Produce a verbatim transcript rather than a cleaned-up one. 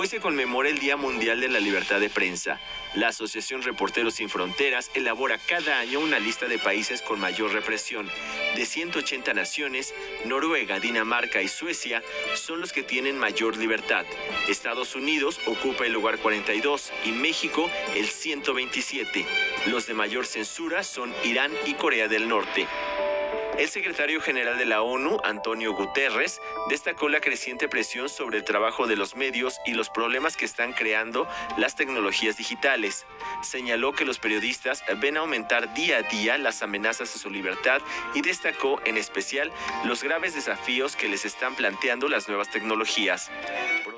Hoy se conmemora el Día Mundial de la Libertad de Prensa. La Asociación Reporteros Sin Fronteras elabora cada año una lista de países con mayor represión. De ciento ochenta naciones, Noruega, Dinamarca y Suecia son los que tienen mayor libertad. Estados Unidos ocupa el lugar cuarenta y dos y México el ciento veintisiete. Los de mayor censura son Irán y Corea del Norte. El secretario general de la ONU, Antonio Guterres, destacó la creciente presión sobre el trabajo de los medios y los problemas que están creando las tecnologías digitales. Señaló que los periodistas ven aumentar día a día las amenazas a su libertad y destacó en especial los graves desafíos que les están planteando las nuevas tecnologías. Por